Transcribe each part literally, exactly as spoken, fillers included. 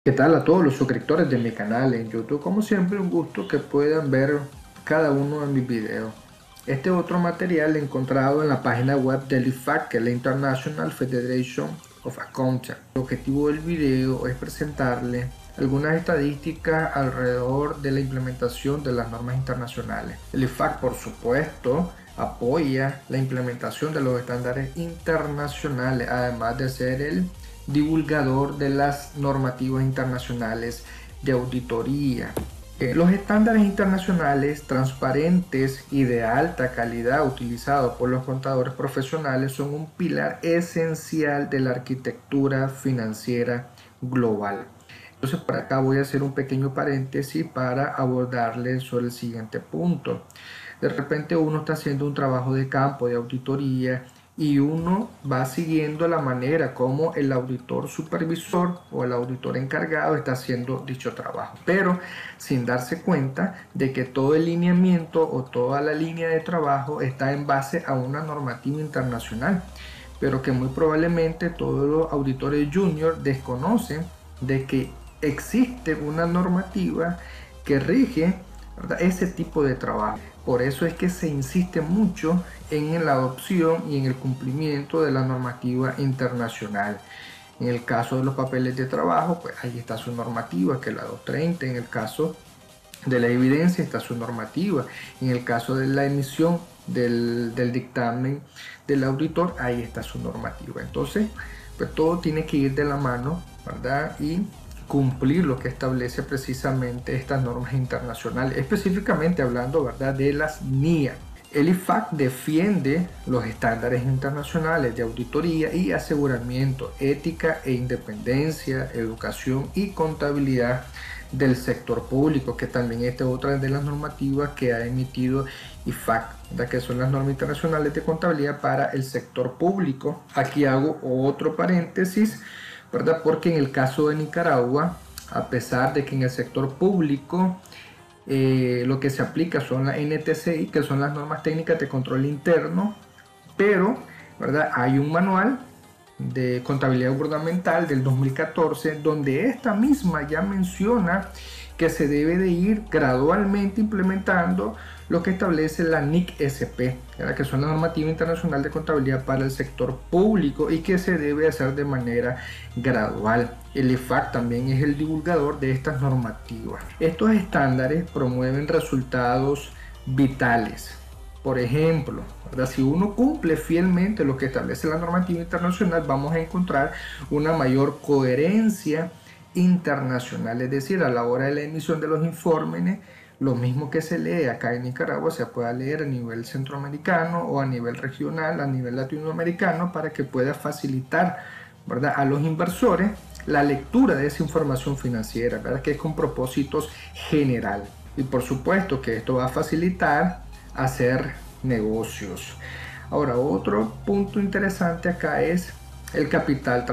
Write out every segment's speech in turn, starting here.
¿Qué tal a todos los suscriptores de mi canal en YouTube? Como siempre, un gusto que puedan ver cada uno de mis videos. Este otro material encontrado en la página web del I F A C, que es la International Federation of Accountants. El objetivo del video es presentarles algunas estadísticas alrededor de la implementación de las normas internacionales. El I F A C, por supuesto, apoya la implementación de los estándares internacionales, además de ser el divulgador de las normativas internacionales de auditoría. Eh, los estándares internacionales transparentes y de alta calidad utilizados por los contadores profesionales son un pilar esencial de la arquitectura financiera global. Entonces, por acá voy a hacer un pequeño paréntesis para abordarles sobre el siguiente punto. De repente uno está haciendo un trabajo de campo, de auditoría, y uno va siguiendo la manera como el auditor supervisor o el auditor encargado está haciendo dicho trabajo, pero sin darse cuenta de que todo el lineamiento o toda la línea de trabajo está en base a una normativa internacional, pero que muy probablemente todos los auditores junior desconocen de que existe una normativa que rige, ¿verdad?, ese tipo de trabajo. Por eso es que se insiste mucho en la adopción y en el cumplimiento de la normativa internacional. En el caso de los papeles de trabajo, pues ahí está su normativa, que es la doscientos treinta. En el caso de la evidencia está su normativa. En el caso de la emisión del, del dictamen del auditor, ahí está su normativa. Entonces, pues todo tiene que ir de la mano, ¿verdad? Y cumplir lo que establece precisamente estas normas internacionales, específicamente hablando, ¿verdad?, de las N I A. El I F A C defiende los estándares internacionales de auditoría y aseguramiento, ética e independencia, educación y contabilidad del sector público, que también esta es otra de las normativas que ha emitido I F A C, ¿verdad?, que son las normas internacionales de contabilidad para el sector público. Aquí hago otro paréntesis, ¿verdad?, porque en el caso de Nicaragua, a pesar de que en el sector público eh, lo que se aplica son las N T C I, que son las normas técnicas de control interno, pero, ¿verdad?, hay un manual de contabilidad gubernamental del dos mil catorce donde esta misma ya menciona que se debe de ir gradualmente implementando lo que establece la N I C S P, que son la normativa internacional de contabilidad para el sector público, y que se debe hacer de manera gradual. El I F A C también es el divulgador de estas normativas. Estos estándares promueven resultados vitales. Por ejemplo, ¿verdad?, si uno cumple fielmente lo que establece la normativa internacional, vamos a encontrar una mayor coherencia internacional, es decir, a la hora de la emisión de los informes, lo mismo que se lee acá en Nicaragua se pueda leer a nivel centroamericano o a nivel regional, a nivel latinoamericano, para que pueda facilitar, ¿verdad?, a los inversores la lectura de esa información financiera, ¿verdad?, que es con propósitos general. Y por supuesto que esto va a facilitar hacer negocios. Ahora, otro punto interesante acá es el capital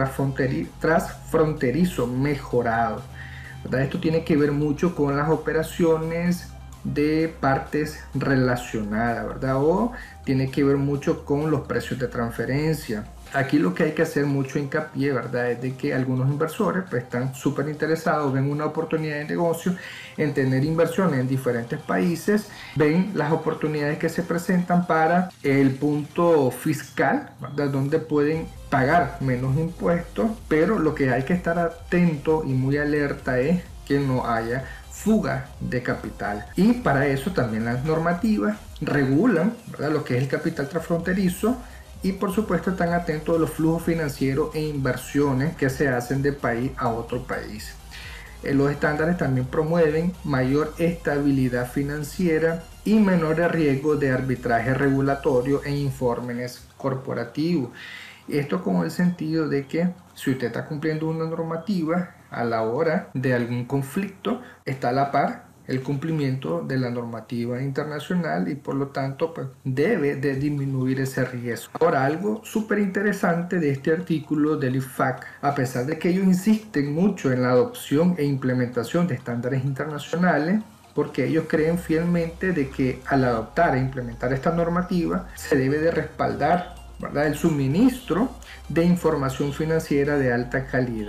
transfronterizo mejorado, ¿verdad? Esto tiene que ver mucho con las operaciones de partes relacionadas, ¿verdad? O tiene que ver mucho con los precios de transferencia. Aquí lo que hay que hacer mucho hincapié, ¿verdad?, es de que algunos inversores pues están súper interesados, ven una oportunidad de negocio en tener inversiones en diferentes países, ven las oportunidades que se presentan para el punto fiscal, ¿verdad?, donde pueden pagar menos impuestos, pero lo que hay que estar atento y muy alerta es que no haya fuga de capital. Y para eso también las normativas regulan, ¿verdad?, lo que es el capital transfronterizo, y por supuesto están atentos a los flujos financieros e inversiones que se hacen de país a otro país. Eh, los estándares también promueven mayor estabilidad financiera y menores riesgos de arbitraje regulatorio e informes corporativos. Esto con el sentido de que si usted está cumpliendo una normativa, a la hora de algún conflicto está a la par el cumplimiento de la normativa internacional, y por lo tanto pues, debe de disminuir ese riesgo. Ahora, algo súper interesante de este artículo del I F A C, a pesar de que ellos insisten mucho en la adopción e implementación de estándares internacionales, porque ellos creen fielmente de que al adoptar e implementar esta normativa se debe de respaldar, ¿verdad?, el suministro de información financiera de alta calidad.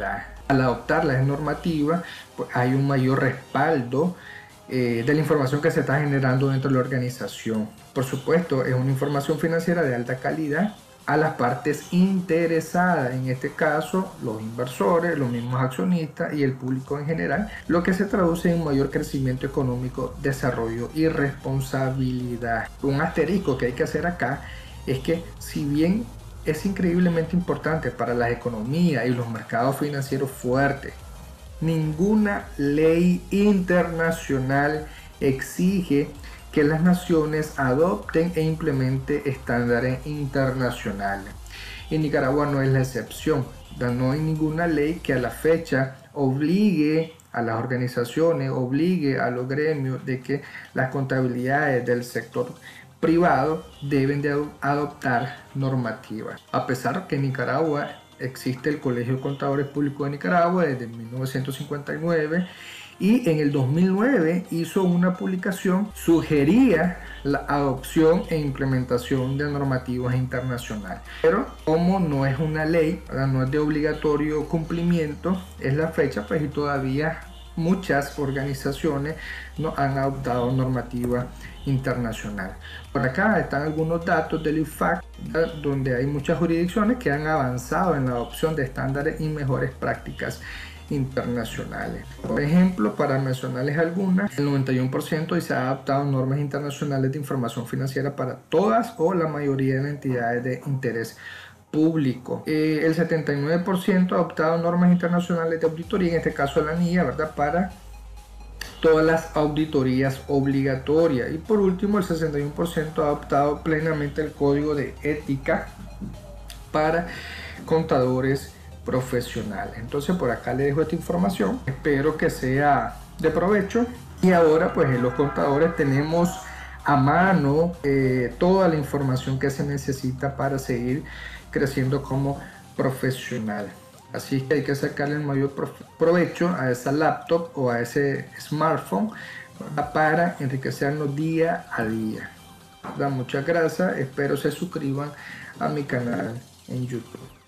Al adoptar la normativa, pues hay un mayor respaldo eh, de la información que se está generando dentro de la organización. Por supuesto, es una información financiera de alta calidad a las partes interesadas, en este caso los inversores, los mismos accionistas y el público en general, lo que se traduce en un mayor crecimiento económico, desarrollo y responsabilidad. Un asterisco que hay que hacer acá es que si bien es increíblemente importante para las economías y los mercados financieros fuertes, ninguna ley internacional exige que las naciones adopten e implementen estándares internacionales. Y Nicaragua no es la excepción. No hay ninguna ley que a la fecha obligue a las organizaciones, obligue a los gremios de que las contabilidades del sector privado deben de adoptar normativas. A pesar que en Nicaragua existe el Colegio de Contadores Públicos de Nicaragua desde mil novecientos cincuenta y nueve, y en el dos mil nueve hizo una publicación, sugería la adopción e implementación de normativas internacionales. Pero como no es una ley, no es de obligatorio cumplimiento, es la fecha, pues, y todavía muchas organizaciones no han adoptado normativa internacional. Por acá están algunos datos del I F A C, donde hay muchas jurisdicciones que han avanzado en la adopción de estándares y mejores prácticas internacionales. Por ejemplo, para mencionarles algunas, el noventa y uno por ciento se ha adoptado normas internacionales de información financiera para todas o la mayoría de las entidades de interés público. Eh, el setenta y nueve por ciento ha adoptado normas internacionales de auditoría, en este caso la N I A, ¿verdad?, para todas las auditorías obligatorias. Y por último, el sesenta y uno por ciento ha adoptado plenamente el código de ética para contadores profesionales. Entonces, por acá les dejo esta información, espero que sea de provecho. Y ahora, pues, los contadores tenemos a mano eh, toda la información que se necesita para seguir creciendo como profesional. Así que hay que sacarle el mayor provecho a esa laptop o a ese smartphone para enriquecernos día a día. Muchas gracias, espero se suscriban a mi canal en YouTube.